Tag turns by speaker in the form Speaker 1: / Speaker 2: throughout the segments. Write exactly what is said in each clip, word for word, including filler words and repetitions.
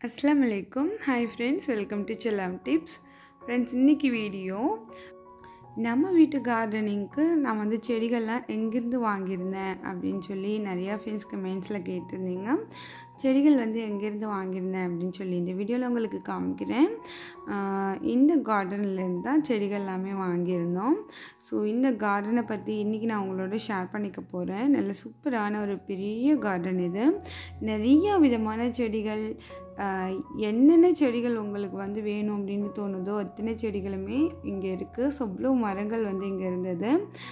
Speaker 1: अस्सलाम वालेकुम hi friends welcome to चलाम टिप्स फ्रेंड्स इनकी वीडियो நம்ம வீட்டு கார்டனிங்க்கு நான் வந்து செடிகள்லாம் எங்கிருந்து வாங்கியிருந்தேன் அப்படின்னு சொல்லி நிறையா ஃப்ரெண்ட்ஸ் கமெண்ட்ஸில் கேட்டிருந்தீங்க. செடிகள் வந்து எங்கேருந்து வாங்கியிருந்தேன் அப்படின்னு சொல்லி இந்த வீடியோவில் உங்களுக்கு காமிக்கிறேன். இந்த கார்டன்லேருந்து தான் செடிகள் எல்லாமே வாங்கியிருந்தோம். ஸோ இந்த கார்டனை பற்றி இன்றைக்கி நான் உங்களோட ஷேர் பண்ணிக்க போகிறேன். நல்ல சூப்பரான ஒரு பெரிய கார்டன் இது. நிறையா விதமான செடிகள், என்னென்ன செடிகள் உங்களுக்கு வந்து வேணும் அப்படின்னு தோணுதோ அத்தனை செடிகளுமே இங்கே இருக்குது. ஸோ இவ்வளோ மரங்கள் வந்து இங்கே இருந்தது.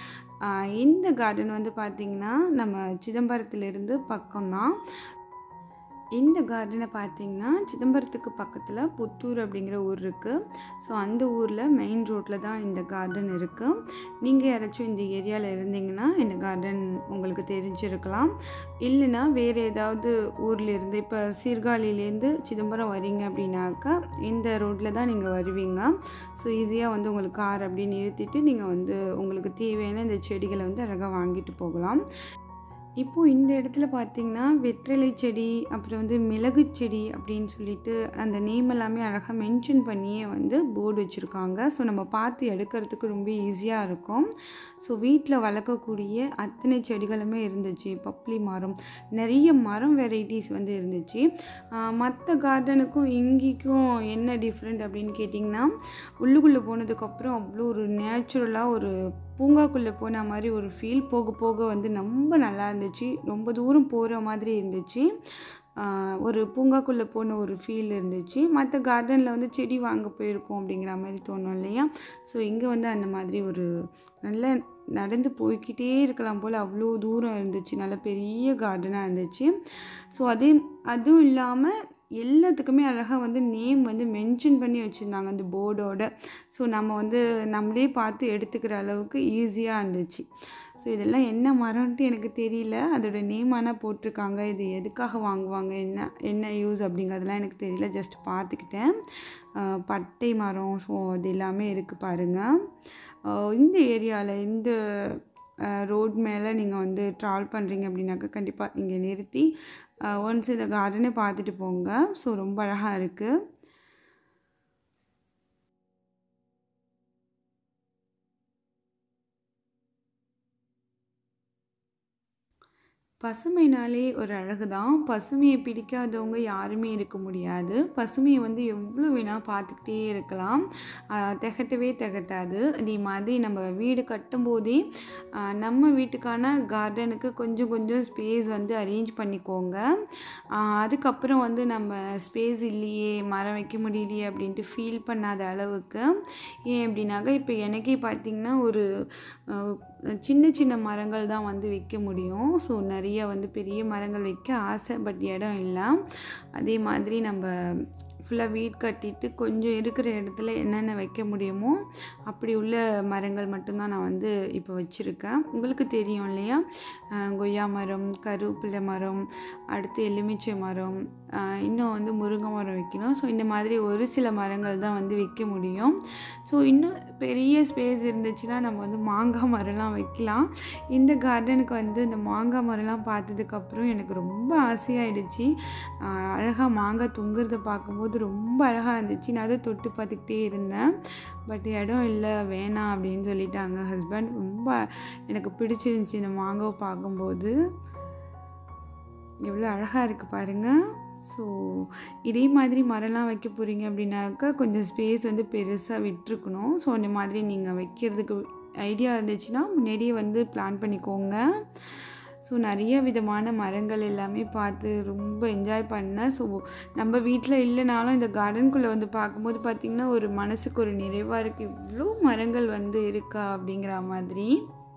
Speaker 1: இந்த கார்டன் வந்து பார்த்திங்கன்னா நம்ம சிதம்பரத்துலேருந்து பக்கம்தான். இந்த கார்டனை பார்த்திங்கன்னா சிதம்பரத்துக்கு பக்கத்தில் புத்தூர் அப்படிங்கிற ஊர் இருக்குது. ஸோ அந்த ஊரில் மெயின் ரோட்டில் தான் இந்த கார்டன் இருக்குது. நீங்கள் யாராச்சும் இந்த ஏரியாவில் இருந்தீங்கன்னா இந்த கார்டன் உங்களுக்கு தெரிஞ்சிருக்கலாம். இல்லைன்னா வேறு ஏதாவது ஊரில் இருந்து இப்போ சீர்காழிலேருந்து சிதம்பரம் வரீங்க அப்படின்னாக்கா இந்த ரோட்டில் தான் நீங்கள் வருவீங்க. ஸோ ஈஸியாக வந்து உங்களுக்கு கார் அப்படி நிறுத்திட்டு நீங்கள் வந்து உங்களுக்கு தேவையான இந்த செடிகளை வந்து அழகாக வாங்கிட்டு போகலாம். இப்போது இந்த இடத்துல பார்த்திங்கன்னா வெற்றிலை செடி, அப்புறம் வந்து மிளகு செடி அப்படின்னு சொல்லிட்டு அந்த நேம் எல்லாமே அழகாக மென்ஷன் பண்ணியே வந்து போர்டு வச்சுருக்காங்க. ஸோ நம்ம பார்த்து எடுக்கிறதுக்கு ரொம்ப ஈஸியாக இருக்கும். ஸோ வீட்டில் வளர்க்கக்கூடிய அத்தனை செடிகளுமே இருந்துச்சு. பப்ளி மரம், நிறைய மரம் வெரைட்டிஸ் வந்து இருந்துச்சு. மற்ற கார்டனுக்கும் இங்கேக்கும் என்ன டிஃப்ரெண்ட் அப்படின்னு கேட்டிங்கன்னா, உள்ளுக்குள்ளே போனதுக்கப்புறம் அவ்வளோ ஒரு நேச்சுரலாக ஒரு பூங்காக்குள்ளே போன மாதிரி ஒரு ஃபீல். போக போக வந்து ரொம்ப நல்லா இருந்துச்சு. ரொம்ப தூரம் போகிற மாதிரி இருந்துச்சு. ஒரு பூங்காக்குள்ளே போன ஒரு ஃபீல் இருந்துச்சு. மற்ற கார்டனில் வந்து செடி வாங்க போயிருக்கோம் அப்படிங்கிற மாதிரி தோணும் இல்லையா? ஸோ இங்கே வந்து அந்த மாதிரி ஒரு நல்ல நடந்து போய்கிட்டே இருக்கலாம் போல் அவ்வளோ தூரம் இருந்துச்சு. நல்ல பெரிய கார்டனாக இருந்துச்சு. ஸோ அதே அதுவும் இல்லாமல் எல்லாத்துக்குமே அழகாக வந்து நேம் வந்து மென்ஷன் பண்ணி வச்சுருந்தாங்க அந்த போர்டோட. ஸோ நம்ம வந்து நம்மளே பார்த்து எடுத்துக்கிற அளவுக்கு ஈஸியாக இருந்துச்சு. ஸோ இதெல்லாம் என்ன மரம்ன்ட்டு எனக்கு தெரியல. அதோட நேம் ஆனால் போட்டிருக்காங்க. இது எதுக்காக வாங்குவாங்க, என்ன என்ன யூஸ் அப்படிங்கிறதுலாம் எனக்கு தெரியல. ஜஸ்ட் பார்த்துக்கிட்டேன். பட்டை மரம், ஸோ அது எல்லாமே இருக்குது பாருங்கள். இந்த ஏரியாவில் இந்த ரோட் மேலே நீங்கள் வந்து ட்ராவல் பண்ணுறீங்க அப்படின்னாக்கா கண்டிப்பாக இங்கே நிறுத்தி ஒன்ஸ் இந்த கார்டனை பார்த்துட்டு போங்க. ஸோ ரொம்ப அழகாக இருக்குது. பசுமைனாலே ஒரு அழகு தான். பசுமையை பிடிக்காதவங்க யாருமே இருக்க முடியாது. பசுமையை வந்து எவ்வளோ வேணால் பார்த்துக்கிட்டே இருக்கலாம், திகட்டவே திகட்டாது. அதே மாதிரி நம்ம வீடு கட்டும்போதே நம்ம வீட்டுக்கான கார்டனுக்கு கொஞ்சம் கொஞ்சம் ஸ்பேஸ் வந்து அரேஞ்ச் பண்ணிக்கோங்க. அதுக்கப்புறம் வந்து நம்ம ஸ்பேஸ் இல்லையே, மரம் வைக்க முடியலையே அப்படின்ட்டு ஃபீல் பண்ணாத அளவுக்கு. ஏன் அப்படின்னாக்கா இப்போ எனக்கே பார்த்திங்கன்னா ஒரு சின்ன சின்ன மரங்கள் தான் வந்து வைக்க முடியும். ஸோ நிறைய வந்து பெரிய மரங்கள் வைக்க ஆசை, பட் இடம் இல்லை. அதே மாதிரி நம்ம ஃபுல்லாக வீடு கட்டிட்டு கொஞ்சம் இருக்கிற இடத்துல என்னென்ன வைக்க முடியுமோ அப்படி உள்ள மரங்கள் மட்டும்தான் நான் வந்து இப்போ வச்சுருக்கேன். உங்களுக்கு தெரியும் இல்லையா, கொய்யா மரம், கருவேப்பிலை மரம், அடுத்து எலுமிச்சை மரம், இன்னும் வந்து முருங்கை மரம் வைக்கணும். ஸோ இந்த மாதிரி ஒரு சில மரங்கள் தான் வந்து வைக்க முடியும். ஸோ இன்னும் பெரிய ஸ்பேஸ் இருந்துச்சுன்னா நம்ம வந்து மாங்காய் மரம்லாம் வைக்கலாம். இந்த கார்டனுக்கு வந்து இந்த மாங்காய் மரம்லாம் பார்த்ததுக்கப்புறம் எனக்கு ரொம்ப ஆசையாகிடுச்சு. அழகாக மாங்காய் தொங்குறத பார்க்கும்போது ரொம்ப அழகாக இருந்துச்சு. நான் அதை தொட்டு பார்த்துக்கிட்டே இருந்தேன். பட் இடம் இல்லை, வேணாம் அப்படின்னு சொல்லிட்டாங்க ஹஸ்பண்ட். ரொம்ப எனக்கு பிடிச்சிருந்துச்சி இந்த மாங்காவை பார்க்கும்போது. எவ்வளோ அழகாக இருக்குது பாருங்கள். ஸோ இதே மாதிரி மரம்லாம் வைக்க போகிறீங்க அப்படின்னாக்கா கொஞ்சம் ஸ்பேஸ் வந்து பெருசாக விட்டுருக்கணும். ஸோ அந்த மாதிரி நீங்கள் வைக்கிறதுக்கு ஐடியா இருந்துச்சுன்னா முன்னாடியே வந்து பிளான் பண்ணிக்கோங்க. ஸோ நிறைய விதமான மரங்கள் எல்லாமே பார்த்து ரொம்ப என்ஜாய் பண்ணேன். ஸோ நம்ம வீட்டில் இல்லைனாலும் இந்த கார்டனுக்குள்ளே வந்து பார்க்கும்போது பார்த்திங்கன்னா ஒரு மனசுக்கு ஒரு நிறைவாக இருக்குது. இவ்வளோ மரங்கள் வந்து இருக்கா அப்படிங்கிற மாதிரி.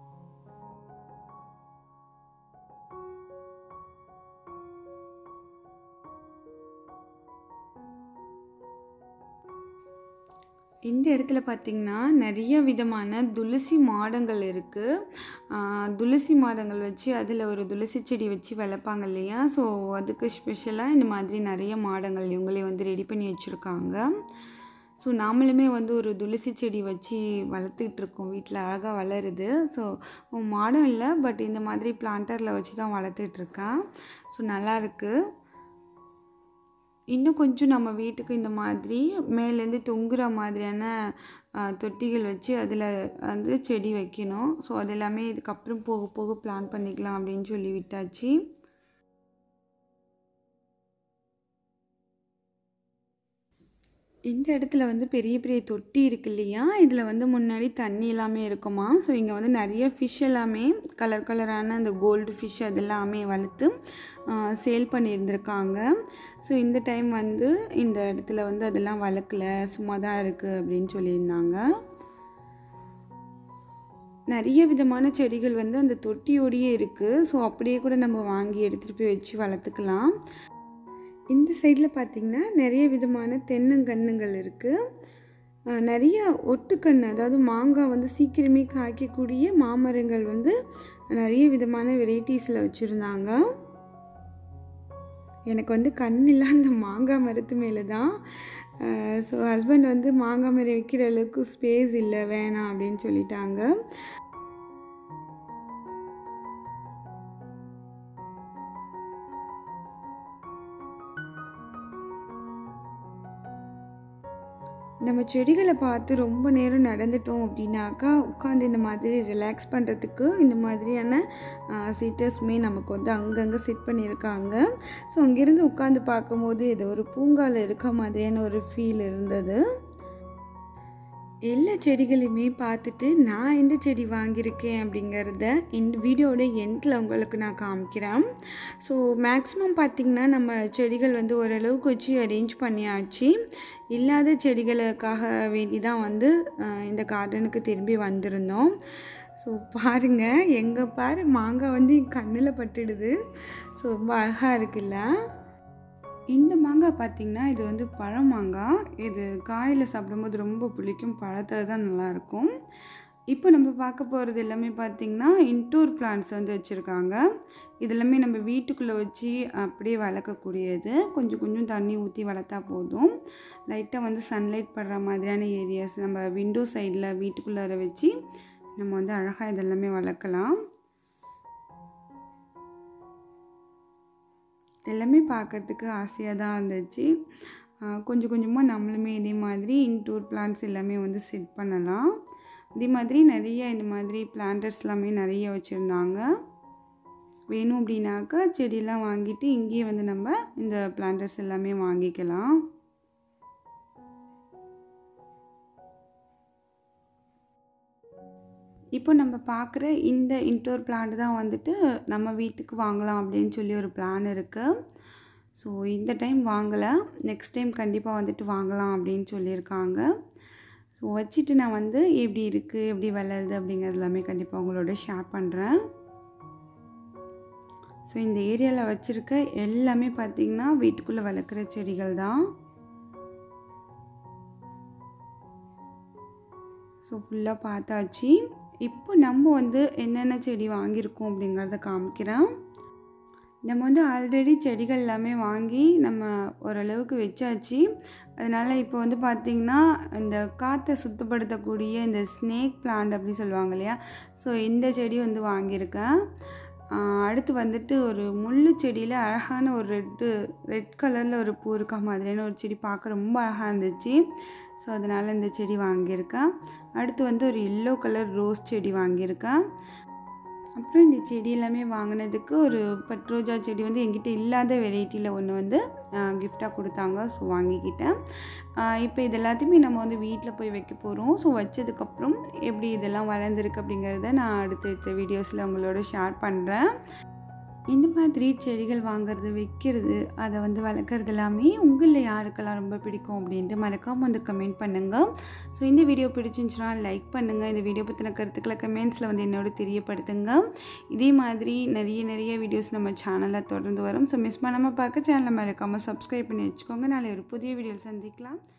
Speaker 1: இந்த இடத்துல பார்த்திங்கன்னா நிறைய விதமான துளசி மாடங்கள் இருக்குது. துளசி மாடங்கள் வச்சு அதில் ஒரு துளசி செடி வச்சு வளர்ப்பாங்க இல்லையா? ஸோ அதுக்கு ஸ்பெஷலாக இந்த மாதிரி நிறைய மாடங்கள் இவங்களே வந்து ரெடி பண்ணி வச்சுருக்காங்க. ஸோ நாமளுமே வந்து ஒரு துளசி செடி வச்சு வளர்த்துக்கிட்டு இருக்கோம். வீட்டில் அழகாக வளருது. ஸோ மாடம் இல்லை, பட் இந்த மாதிரி பிளான்டரில் வச்சு தான் வளர்த்துட்ருக்கேன். ஸோ நல்லாயிருக்கு. இன்னும் கொஞ்சம் நம்ம வீட்டுக்கு இந்த மாதிரி மேலேருந்து தொங்குற மாதிரியான தொட்டிகள் வச்சு அதில் வந்து செடி வைக்கணும். ஸோ அது எல்லாமே இதுக்கப்புறம் போக போக பிளான் பண்ணிக்கலாம் அப்படின்னு சொல்லி விட்டாச்சு. இந்த இடத்துல வந்து பெரிய பெரிய தொட்டி இருக்கு இல்லையா, இதில் வந்து முன்னாடி தண்ணி எல்லாமே இருக்குமா. ஸோ இங்கே வந்து நிறைய ஃபிஷ் எல்லாமே கலர் கலரான அந்த கோல்டு ஃபிஷ் அதெல்லாமே வளர்த்து சேல் பண்ணியிருந்திருக்காங்க. ஸோ இந்த டைம் வந்து இந்த இடத்துல வந்து அதெல்லாம் வளர்க்கல, சும்மா தான் இருக்குது அப்படின்னு சொல்லியிருந்தாங்க. நிறைய விதமான செடிகள் வந்து அந்த தொட்டியோடையே இருக்குது. ஸோ அப்படியே கூட நம்ம வாங்கி எடுத்துகிட்டு போய் வச்சு வளர்த்துக்கலாம். இந்த சைடில் பார்த்திங்கன்னா நிறைய விதமான தென்னங்கன்றுகள் இருக்குது. நிறைய ஒட்டுக்கன்று, அதாவது மாங்காய் வந்து சீக்கிரமே காய்க்கக்கூடிய மாமரங்கள் வந்து நிறைய விதமான வெரைட்டிஸில் வச்சுருந்தாங்க. எனக்கு வந்து கண்ணில் அந்த மாங்காய் மரத்து மேலே தான். ஸோ ஹஸ்பண்ட் வந்து மாங்காய் மரம் வைக்கிற அளவுக்கு ஸ்பேஸ் இல்லை, வேணாம் அப்படின்னு சொல்லிட்டாங்க. நம்ம செடிகளை பார்த்து ரொம்ப நேரம் நடந்துட்டோம் அப்படின்னாக்கா உட்காந்து இந்த மாதிரி ரிலாக்ஸ் பண்ணுறதுக்கு இந்த மாதிரியான சீட்டர்ஸுமே நமக்கு வந்து அங்கங்கே செட் பண்ணியிருக்காங்க. ஸோ அங்கேருந்து உட்காந்து பார்க்கும்போது ஏதோ ஒரு பூங்காவில் இருக்க மாதிரியான ஒரு ஃபீல் இருந்தது. எல்லா செடிகளையுமே பார்த்துட்டு நான் எந்த செடி வாங்கியிருக்கேன் அப்படிங்கிறத இந்த வீடியோட எண்டில் உங்களுக்கு நான் காமிக்கிறேன். ஸோ மேக்ஸிமம் பார்த்திங்கன்னா நம்ம செடிகள் வந்து ஓரளவுக்கு வச்சு அரேஞ்ச் பண்ணியாச்சு. இல்லாத செடிகளுக்காக வேண்டி தான் வந்து இந்த கார்டனுக்கு திரும்பி வந்திருந்தோம். ஸோ பாருங்கள், எங்கே பாரு மாங்காய் வந்து கண்ணில் பட்டுடுது. ஸோ ரொம்ப அழகாக இருக்குல்ல. இந்த மாங்காய் பார்த்திங்கன்னா இது வந்து பழம் மாங்காய். இது காயில் சாப்பிடும்போது ரொம்ப பிடிக்கும், பழத்தில் தான் நல்லாயிருக்கும். இப்போ நம்ம பார்க்க போகிறது எல்லாமே பார்த்திங்கன்னா இன்டோர் பிளான்ட்ஸ் வந்து வச்சுருக்காங்க. இது எல்லாமே நம்ம வீட்டுக்குள்ளே வச்சு அப்படியே வளர்க்கக்கூடியது. கொஞ்சம் கொஞ்சம் தண்ணி ஊற்றி வளர்த்தா போதும். லைட்டாக வந்து சன்லைட் படுற மாதிரியான ஏரியாஸ் நம்ம விண்டோ சைடில் வீட்டுக்குள்ளார வச்சு நம்ம வந்து அழகாக இதெல்லாமே வளர்க்கலாம். எல்லாமே பார்க்குறதுக்கு ஆசையாக தான் இருந்துச்சு. கொஞ்சம் கொஞ்சமாக நம்மளுமே இதே மாதிரி இன்டோர் பிளான்ட்ஸ் எல்லாமே வந்து செட் பண்ணலாம். அதே மாதிரி நிறைய இந்த மாதிரி பிளான்டர்ஸ் எல்லாமே நிறைய வச்சுருந்தாங்க. வேணும் அப்படின்னாக்கா செடியெல்லாம் வாங்கிட்டு இங்கேயே வந்து நம்ம இந்த பிளான்டர்ஸ் எல்லாமே வாங்கிக்கலாம். இப்போ நம்ம பார்க்குற இந்த இன்டோர் பிளான்ட் தான் வந்துட்டு நம்ம வீட்டுக்கு வாங்கலாம் அப்படின்னு சொல்லி ஒரு பிளான் இருக்குது. ஸோ இந்த டைம் வாங்கலை, நெக்ஸ்ட் டைம் கண்டிப்பாக வந்துட்டு வாங்கலாம் அப்படின்னு சொல்லியிருக்காங்க. ஸோ வச்சுட்டு நான் வந்து எப்படி இருக்குது, எப்படி வளருது அப்படிங்கிறது எல்லாமே கண்டிப்பாக உங்களோட ஷேர் பண்ணுறேன். ஸோ இந்த ஏரியாவில் வச்சுருக்க எல்லாமே பார்த்திங்கன்னா வீட்டுக்குள்ளே வளர்க்குற செடிகள் தான். ஸோ ஃபுல்லாக பார்த்தாச்சு. இப்போ நம்ம வந்து என்னென்ன செடி வாங்கியிருக்கோம் அப்படிங்கிறத காமிக்கிறேன். நம்ம வந்து ஆல்ரெடி செடிகள் எல்லாமே வாங்கி நம்ம ஓரளவுக்கு வச்சாச்சு. அதனால் இப்போ வந்து பார்த்திங்கன்னா இந்த காற்றை சுத்தப்படுத்தக்கூடிய இந்த ஸ்னேக் பிளான்ட் அப்படி சொல்லுவாங்க இல்லையா, ஸோ இந்த செடி வந்து வாங்கியிருக்கேன். அடுத்து வந்துட்டு ஒரு முள்ளு செடியில் அழகான ஒரு ரெட்டு ரெட் கலரில் ஒரு பூ இருக்கா மாதிரியான ஒரு செடி பார்க்க ரொம்ப அழகாக இருந்துச்சு. ஸோ அதனால் இந்த செடி வாங்கியிருக்கேன். அடுத்து வந்து ஒரு எல்லோ கலர் ரோஸ் செடி வாங்கியிருக்கேன். அப்புறம் இந்த செடி எல்லாமே வாங்கினதுக்கு ஒரு பட்ரோஜா செடி வந்து என்கிட்ட இல்லாத வெரைட்டியில் ஒன்று வந்து கிஃப்டாக கொடுத்தாங்க. ஸோ வாங்கிக்கிட்டேன். இப்போ இது எல்லாத்தையுமே நம்ம வந்து வீட்டில் போய் வைக்க போகிறோம். ஸோ வச்சதுக்கப்புறம் எப்படி இதெல்லாம் வளர்ந்துருக்கு அப்படிங்கிறத நான் அடுத்தடுத்த வீடியோஸில் உங்களோட ஷேர் பண்ணுறேன். இந்த மாதிரி செடிகள் வாங்கிறது, வைக்கிறது, அதை வந்து வளர்க்குறது எல்லாமே உங்களில் யாருக்கெல்லாம் ரொம்ப பிடிக்கும் அப்படின்ட்டு மறக்காமல் வந்து கமெண்ட் பண்ணுங்கள். ஸோ இந்த வீடியோ பிடிச்சிருந்துச்சுன்னா லைக் பண்ணுங்கள். இந்த வீடியோ பற்றின கருத்துக்களை கமெண்ட்ஸில் வந்து என்னோட தெரியப்படுத்துங்க. இதே மாதிரி நிறைய நிறைய வீடியோஸ் நம்ம சேனலில் தொடர்ந்து வரும். ஸோ மிஸ் பண்ணாமல் பார்க்க சேனலை மறக்காமல் சப்ஸ்கிரைப் பண்ணி வச்சுக்கோங்க. நாளை ஒரு புதிய வீடியோ சந்திக்கலாம்.